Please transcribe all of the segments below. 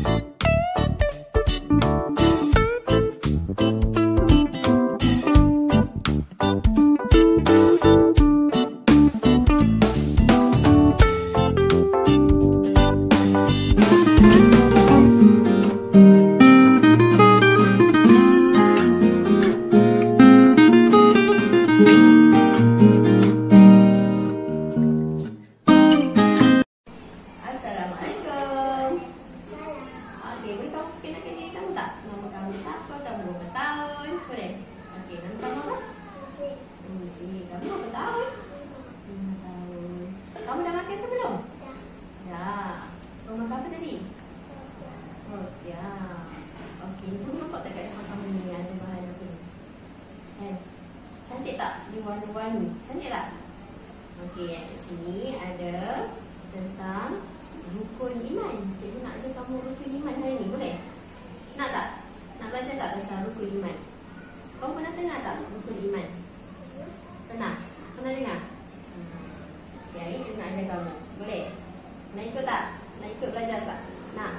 Cantik tak? Dia warna-warni. Cantik tak? Okey, kat sini ada tentang rukun iman. Cikgu nak ajar kamu rukun iman hari ni, boleh? Nak tak? Nak belajar tak tentang rukun iman? Kau pernah dengar tak rukun iman? Pernah? Pernah dengar? Okey, hari ni cikgu nak ajar kamu. Boleh? Nak ikut tak? Nak ikut belajar tak? Nak?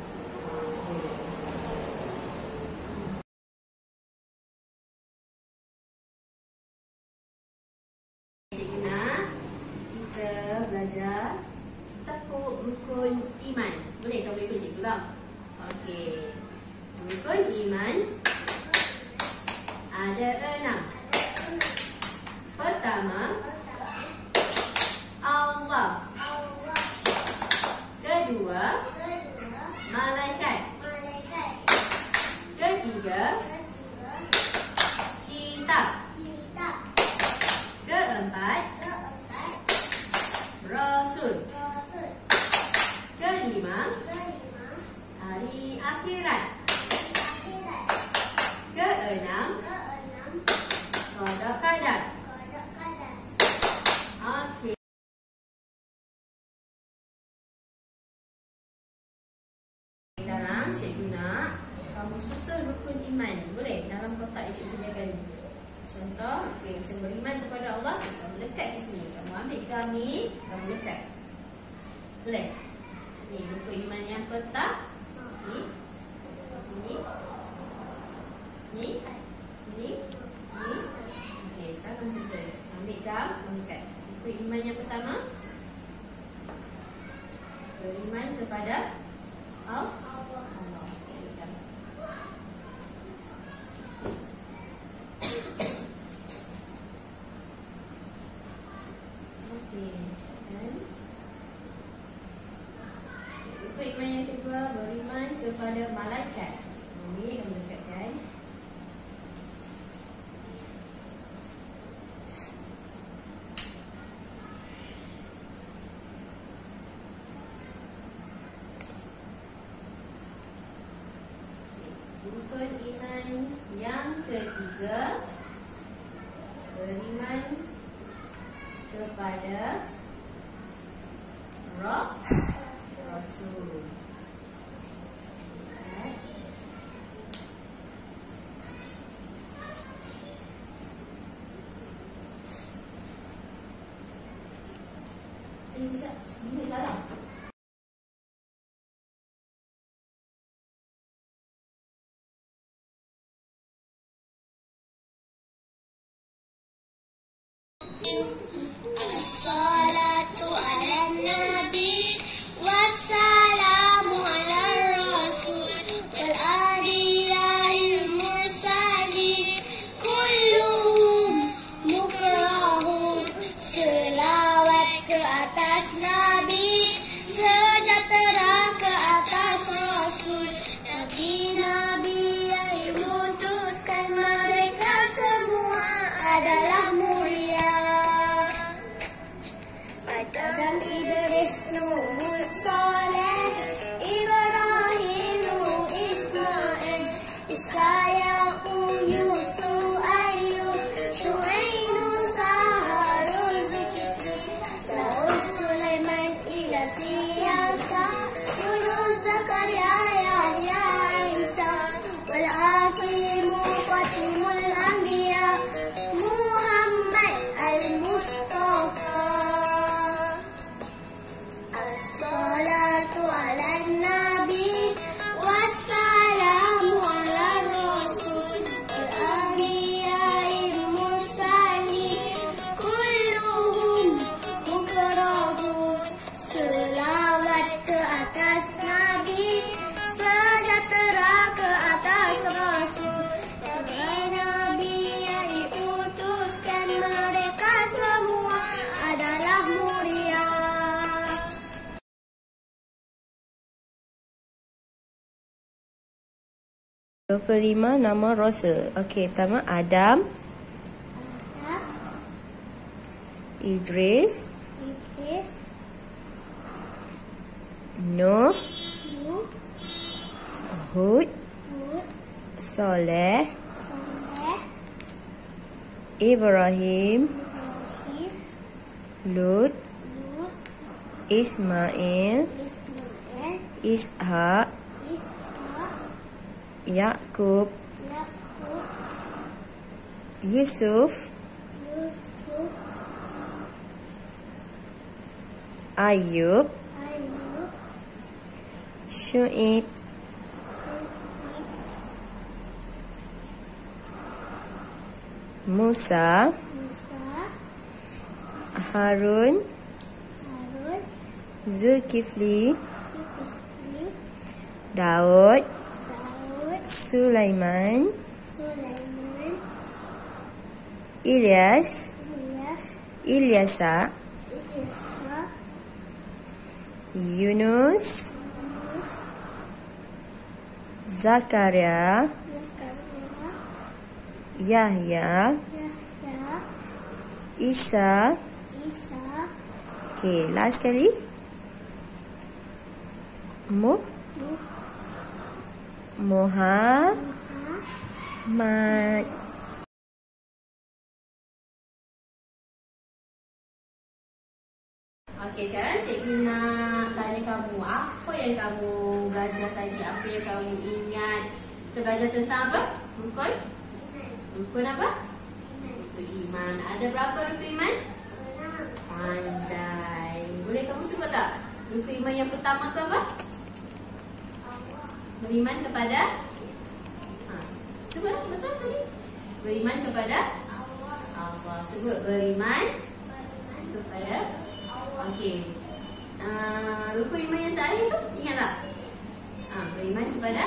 Belajar tekuk rukun iman. Boleh kamu ikut cikgu tak? Okey. Rukun iman ada 6. Pertama, Allah. Kedua, malaikat. Ketiga, kitab. Keempat, Rasul. Kelima, hari akhirat. Keenam, qada qadar. Okey. Sekarang cikgu nak kamu susun rukun iman. Boleh? Dalam kotak yang cikgu sediakan. Contoh, okay, macam beriman kepada Allah, kamu lekat di sini. Kamu ambil gam ni, kamu lekat. Boleh? Ni rukun iman yang pertama. Ni. Ni. Okey, sekarang kamu susun. Ambil gam, kamu lekat. Rukun iman yang pertama, beriman kepada Allah. Rukun iman yang kedua, beriman kepada malaikat. Ini kamu dekatkan. Rukun iman yang ketiga, beriman kepada Rasul. Ini salah. As-salatu ala nabi wassalamu ala rasul wal adiyahil mursalin kulluhum mukrahun. Selawat ke atas nabi, sejahtera ke atas rasul, nabi-nabi yang diutuskan, mereka semua adalah mulia. Adam, Idris, Nuh, Saleh, Ibrahim, Nuh, Ismail, Isa, Yaqub, Yusuf, Ayyub, Syuaib, Musa, Harun, Zulkifli, Daud, Sulaiman, Ilyas, Yasa, Yunus, Zakaria, Yahya, Isa, wal akhir muqaddimul anbiya, Muhammad al-Mustafa. As-salatu ala nabi 25 nama Rosa. Okey, pertama Adam, Idris, Nuh, Hud, Soleh, Ibrahim, Lut, Ismail, Ishak, Yaqub, Yusuf, Ayub, Syuib, Musa, Harun, Zulkifli, Daud, Sulaiman, Ilyas, Ilyasa, Yunus, Zakaria, Yahya, Isa. Okay, last kali. Muhammad. Okey, sekarang cikgu nak tanya kamu, apa yang kamu belajar tadi? Apa yang kamu ingat? Kita belajar tentang apa? Rukun? Rukun apa? Rukun iman. Ada berapa rukun iman? Pandai. Boleh kamu sebut tak? Rukun iman yang pertama tu apa? Beriman kepada? Sebut betul tadi. Beriman kepada? Allah. Sebut beriman kepada? Okey. Rukun iman yang terakhir tu ingat tak? Beriman kepada?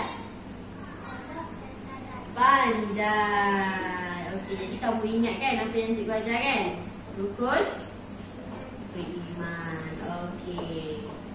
Pandai. Okey, jadi kamu ingat kan apa yang cikgu ajar kan? Rukun iman. Okey.